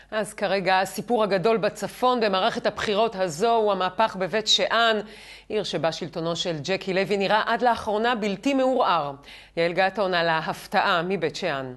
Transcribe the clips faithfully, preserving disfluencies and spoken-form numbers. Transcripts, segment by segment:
אז כרגע הסיפור הגדול בצפון במערכת הבחירות הזו הוא המהפך בבית שאן, עיר שבה שלטונו של ג'קי לוי נראה עד לאחרונה בלתי מעורער. יעל געתון על ההפתעה מבית שאן.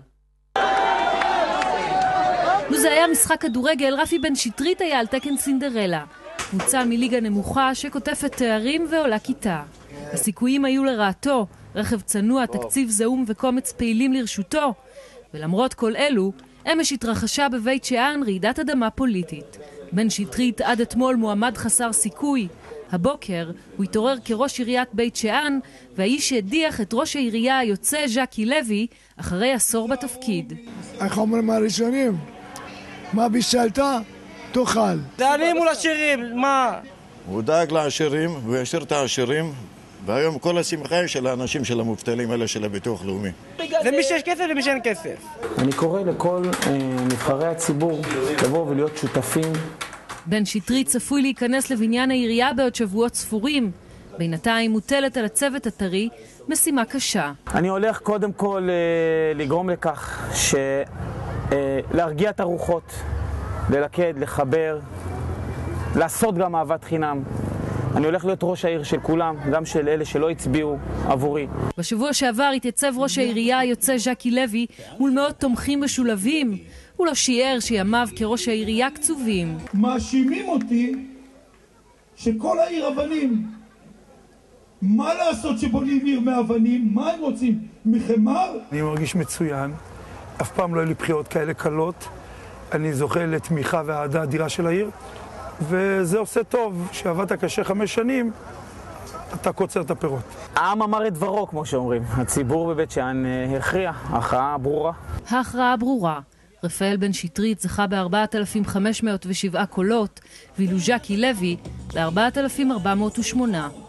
לו זה היה משחק כדורגל, רפי בן שטרית היה על תקן סינדרלה. קבוצה מליגה נמוכה שכותפת תארים ועולה כיתה. הסיכויים היו לרעתו, רכב צנוע, תקציב זעום וקומץ פעילים לרשותו. ולמרות כל אלו, אמש התרחשה בבית שאן רעידת אדמה פוליטית. בן שטרית עד אתמול מועמד חסר סיכוי. הבוקר הוא התעורר כראש עיריית בית שאן, והאיש שהדיח את ראש העירייה היוצא ז'קי לוי אחרי עשור בתפקיד. איך אומרים הראשונים? מה בישלת? תאכל. דאגים מול השירים, מה? הוא דאג לעשירים, הוא ישאיר את העשירים, והיום כל השמחה היא של האנשים של המובטלים האלה של הביטוח לאומי. זה מי שיש כסף ומי שאין כסף. אני קורא לכל אה, נבחרי הציבור לבוא ולהיות שותפים. בן שטרית צפוי להיכנס לבניין העירייה בעוד שבועות ספורים. בינתיים מוטלת על הצוות הטרי משימה קשה. אני הולך קודם כל אה, לגרום לכך ש... אה, להרגיע את הרוחות, ללכד, לחבר, לעשות גם אהבת חינם. אני הולך להיות ראש העיר של כולם, גם של אלה שלא הצביעו עבורי. בשבוע שעבר התייצב ראש העירייה היוצא ז'קי לוי מול מאות תומכים משולבים. הוא לא שיער שימיו כראש העירייה קצובים. מאשימים אותי שכל העיר אבנים. מה לעשות שבונים עיר מאבנים? מה הם רוצים? מחמר? אני מרגיש מצוין. אף פעם לא היו לי בחירות כאלה קלות. אני זוכה לתמיכה והאהדה אדירה של העיר. וזה עושה טוב, שעבדת קשה חמש שנים, אתה קוצר את הפירות. העם אמר את דברו, כמו שאומרים. הציבור בבית שאן הכריע, ההכרעה ברורה. ההכרעה ברורה. רפאל בן שטרית זכה ב-ארבעת אלפים חמש מאות ושבעה קולות, ואילו ז'קי לוי ב-ארבעת אלפים ארבע מאות ושמונה.